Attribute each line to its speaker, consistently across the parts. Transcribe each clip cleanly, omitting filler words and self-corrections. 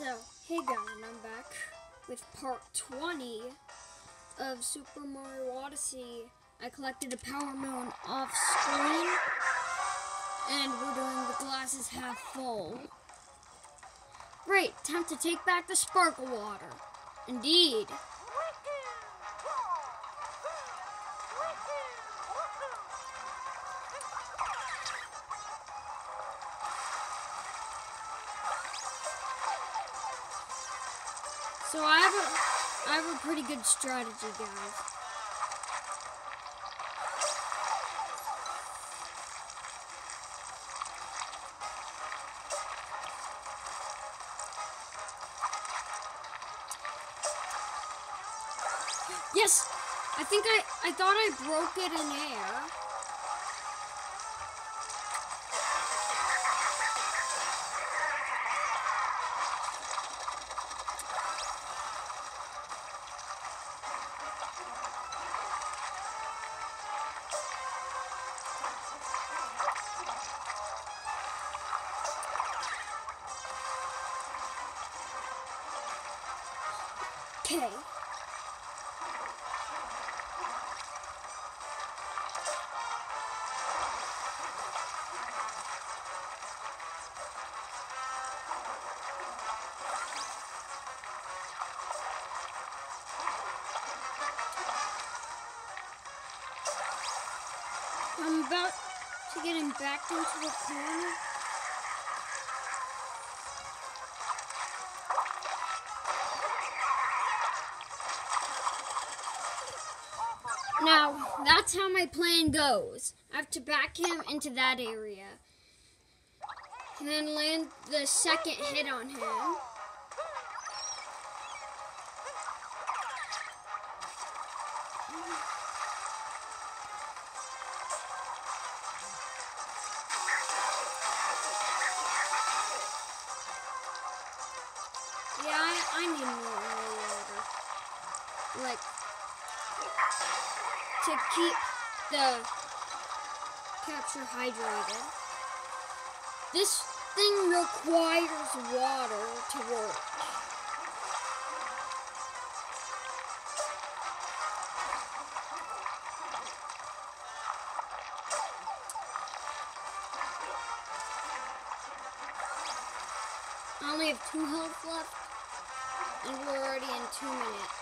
Speaker 1: So, hey guys, I'm back with part 20 of Super Mario Odyssey. I collected a Power Moon off screen, and we're doing the glasses half full. Great, time to take back the sparkle water. Indeed. So I have a pretty good strategy, guys. Yes! I thought I broke it in air. Okay. I'm about to get him backed into the corner. Now, that's how my plan goes. I have to back him into that area. And then land the second hit on him. Yeah, I need more water. Like, to keep the capture hydrated. This thing requires water to work. I only have 2 health left, and we're already in 2 minutes.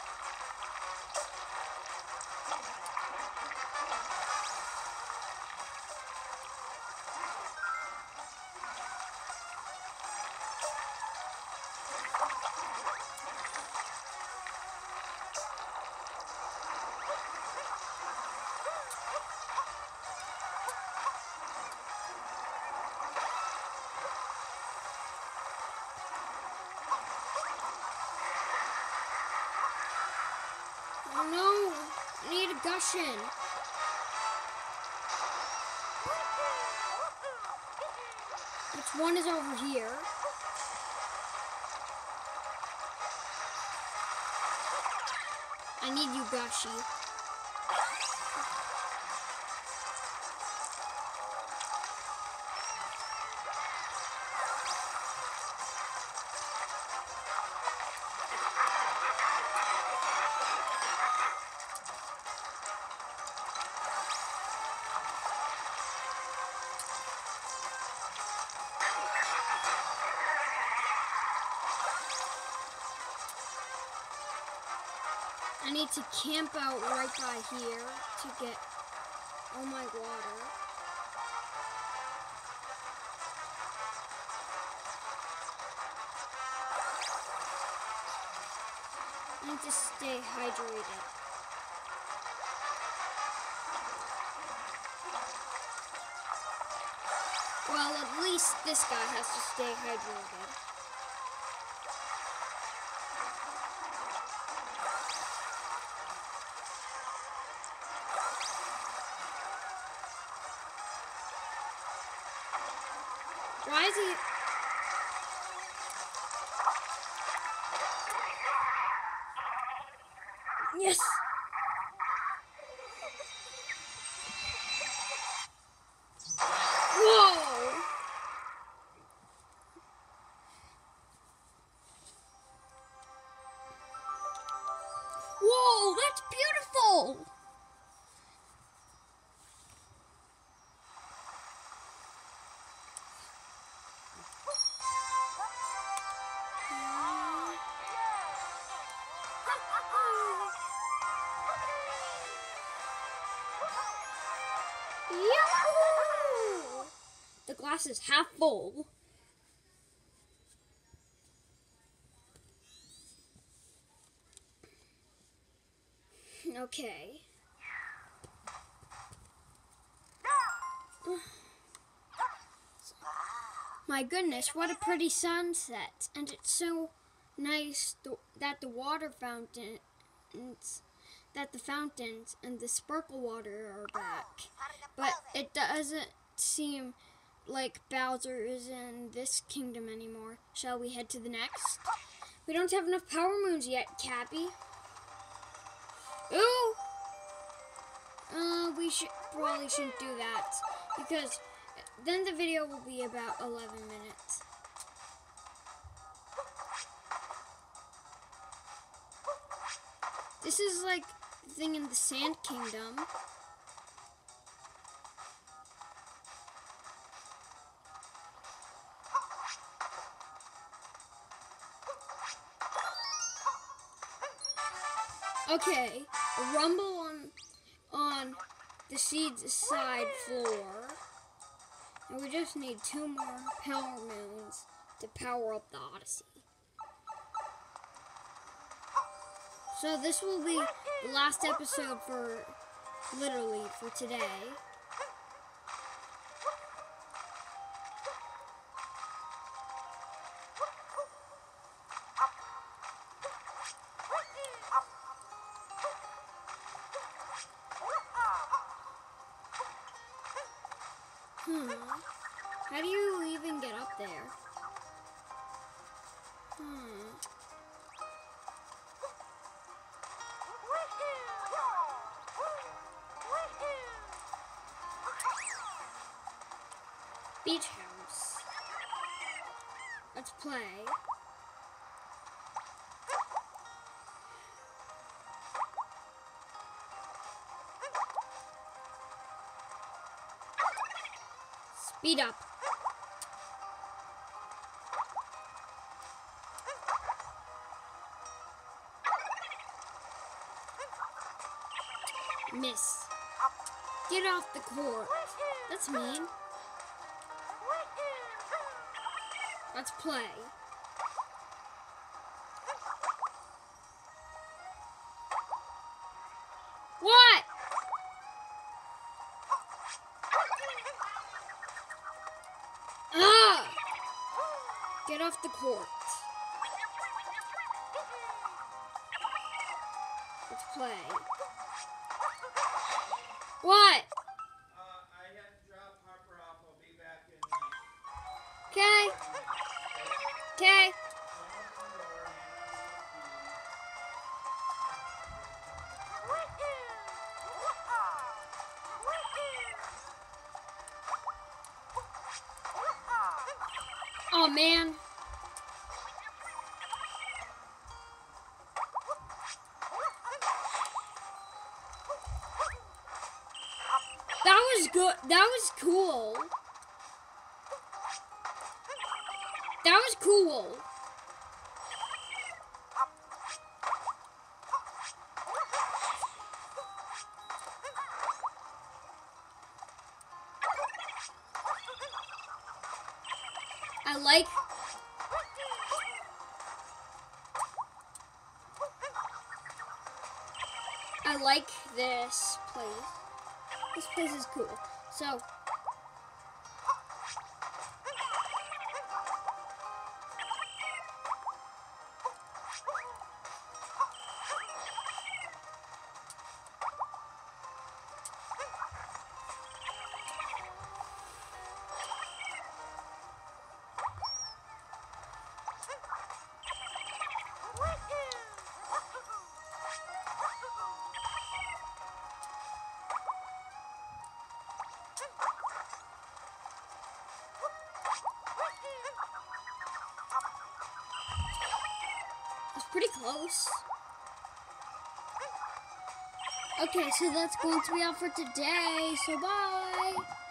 Speaker 1: Oh no, I need a Gushin. Which one is over here? I need you, Gushi. I need to camp out right by here to get all my water. I need to stay hydrated. Well, at least this guy has to stay hydrated. Why is he... Yes! Whoa! that's beautiful! Yahoo! The glass is half full. Okay. My goodness, what a pretty sunset. And it's so nice that the fountains and the sparkle water are back. But it doesn't seem like Bowser is in this kingdom anymore. Shall we head to the next? We don't have enough power moons yet, Cappy. Ooh! We probably shouldn't do that, because then the video will be about 11 minutes. This is like the thing in the Sand Kingdom. Okay, a rumble on the seed's side floor. And we just need 2 more power moons to power up the Odyssey. So this will be the last episode for, literally, for today. How do you even get up there? Beach house. Let's play. Speed up. Miss. Get off the court. That's mean. Let's play. What? Ah! Get off the court. Let's play. What?
Speaker 2: I have to drop Harper off. I'll be back in.
Speaker 1: Okay. Okay. Oh man. That was good. That was cool. That was cool. I like this place. This place is cool. So it's pretty close. Okay, so that's going to be all for today. So bye.